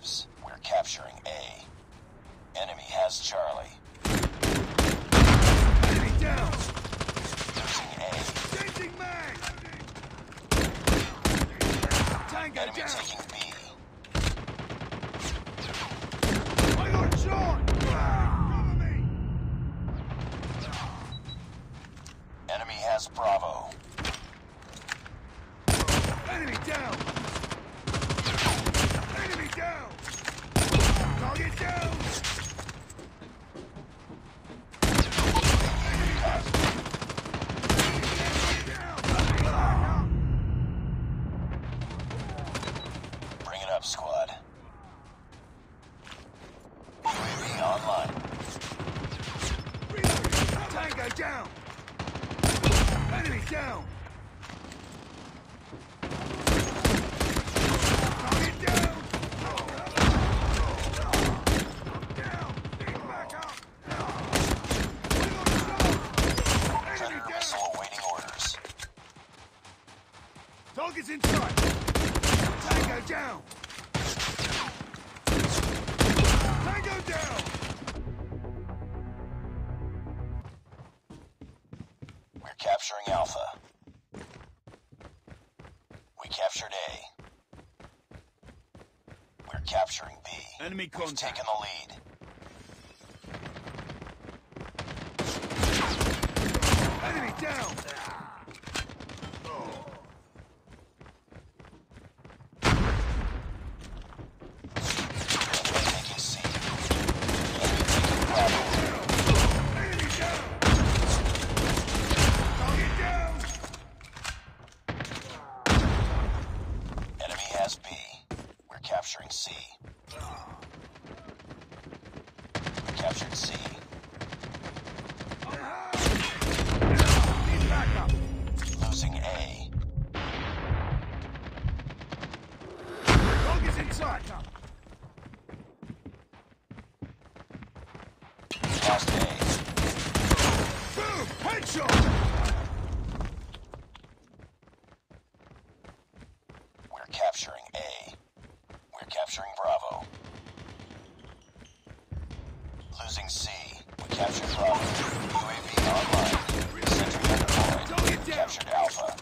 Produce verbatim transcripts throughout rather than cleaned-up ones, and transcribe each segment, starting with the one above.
objectives. We're capturing A. Enemy has Charlie. Enemy down! Losing A. Changing mag! Tango Enemy down! taking B. I got shot! Cover me! Enemy has Bravo. Enemy down! Enemy down! Target down! Bring it up, squad. U A V online. Tango down! Enemy down! Target down! Down! Need backup! Enemy Predator down! missile awaiting orders. Target's inside! Tango down! Tango down! We're capturing Alpha. We captured A. We're capturing B. Enemy We've contact. taken the lead. Enemy down! Taking C. Enemy taking Bravo. Enemy down! Target down! Enemy has B. We're capturing C. We captured C. Need backup! Losing A. Target's inside! Lost A. Boom! Headshot! We're capturing A. We're capturing Bravo. Losing C. We captured Bravo. U A V online. Sentry deployed. Target down! Captured Alpha.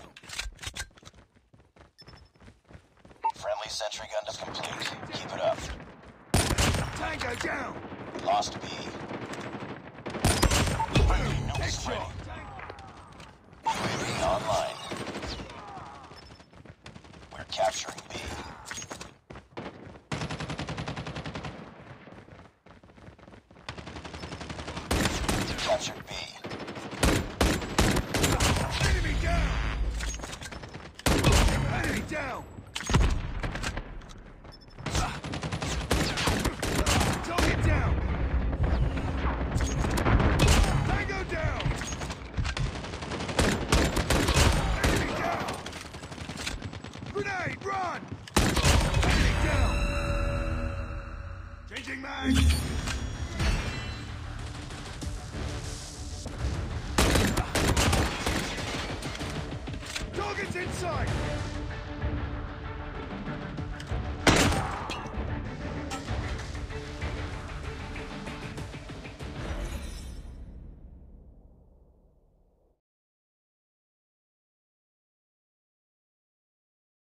Friendly sentry gun is complete. Keep it up. Tango down! Lost B. Friendly nukes ready. Headshot! U A V online. We're capturing B. Captured B. Enemy down! Enemy down! Target down! Tango down! Enemy down! Grenade, run! Enemy down! Changing mag! Target's inside!